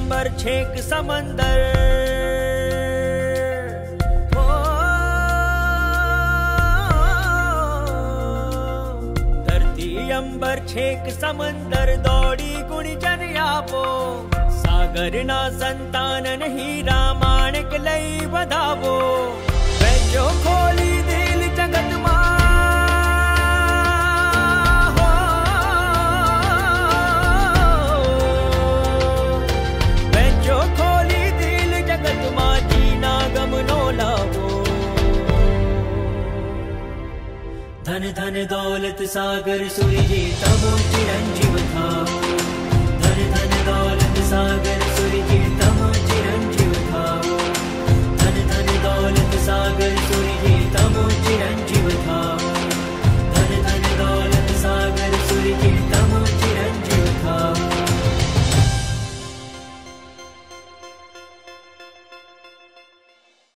अंबर छेक समंदर, हो धरती अंबर छेक समंदर, दौड़ी गुण जन आपो, सागर ना संतानन हीरा माणिक लई बधावो, वेचो खोली दिल जगत मां, हो वेचो खोली दिल जगत मां, जीना गम नो लावो। धन धन दौलत सागर सुरजे तबो चिरंजीव थाओ,